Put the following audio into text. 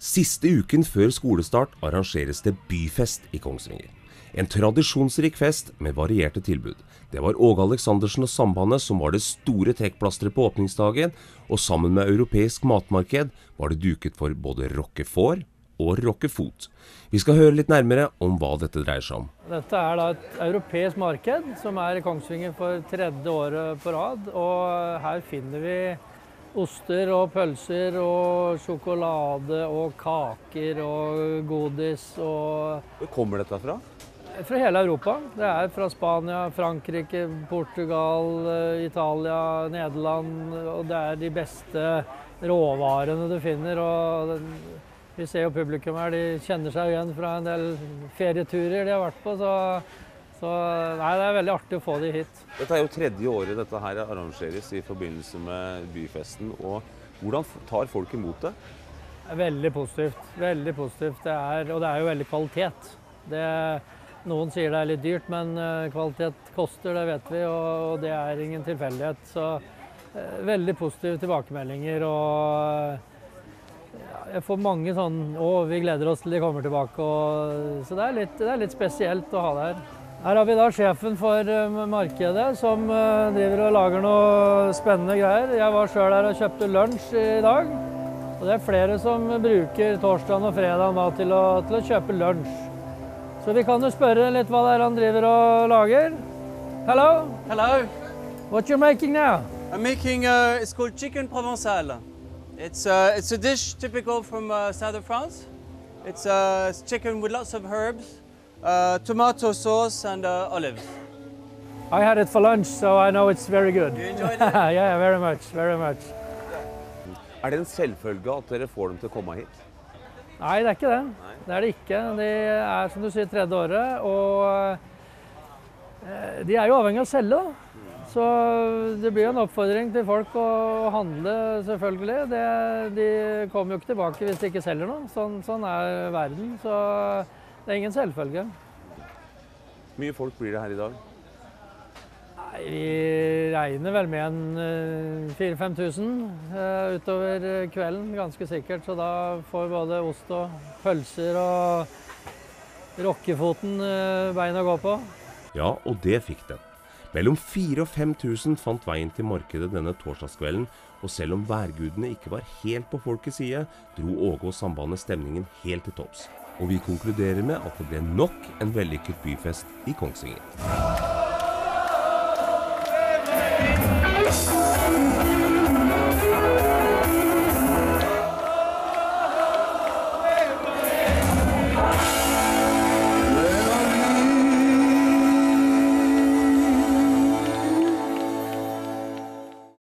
Siste uken før skolestart arrangeres det byfest i Kongsvinger. En tradisjonsrik fest med varierte tilbud. Det var Åge Aleksandersen og Sambandet som var det store trekkplasteret på åpningsdagen, og sammen med Europeisk matmarked var det duket for både rockefår og rockefot. Vi skal høre litt nærmere om hva dette dreier seg om. Dette er da et europeisk marked som er i Kongsvinger for tredje året på rad, og her finner vi oster og pølser og sjokolade og kaker og godis og... Hvor kommer dette fra? Fra hele Europa. Det er fra Spania, Frankrike, Portugal, Italia, Nederland, og det er de beste råvarene du finner. Og vi ser jo publikum her, de kjenner seg igjen fra en del ferieturer de har vært på, så nei, det er veldig artig å få de hit. Dette er jo tredje året dette her arrangeres i forbindelse med byfesten, og hvordan tar folk imot det? Det er veldig positivt, veldig positivt. Og det er jo veldig kvalitet. Noen sier det er litt dyrt, men kvalitet koster, det vet vi, og det er ingen tilfeldighet. Så veldig positive tilbakemeldinger, og jeg får mange sånn, vi gleder oss til de kommer tilbake, så det er litt spesielt å ha det her. Her har vi da sjefen for markedet som driver og lager noe spennende greier. Jeg var selv her og kjøpte lunsj i dag, og det er flere som bruker torsdagen og fredagen da til å kjøpe lunsj. Så vi kan jo spørre litt hva det er han driver og lager. Hello? Hello. What you're making now? I'm making, it's called chicken provençal. It's a dish typical from south of France. It's chicken with lots of herbs, tomato sauce and olives. I had it for lunch, so I know it's very good. You enjoyed it? Yeah, very much, very much. Er det en selvfølge at dere får dem til å komme hit? Nei, det er ikke det. Det er det ikke. De er, som du sier, tredje året, og de er jo avhengig av å selge, da. Så det blir en oppfordring til folk å handle, selvfølgelig. De kommer jo ikke tilbake hvis de ikke selger noe. Sånn er verden, så det er ingen selvfølge. Mye folk blir det her i dag? Nei, vi regner vel med en 4-5 000 utover kvelden, ganske sikkert. Så da får både ost og pølser og rockefoten bein å gå på. Ja, og det fikk den. Mellom 4 og 5 000 fant veien til markedet denne torsdagskvelden, og selv om værgudene ikke var helt på folkets side, dro Åge og Sambandet stemningen helt til topps. Og vi konkluderer med at det ble nok en vellykket byfest i Kongsvinger.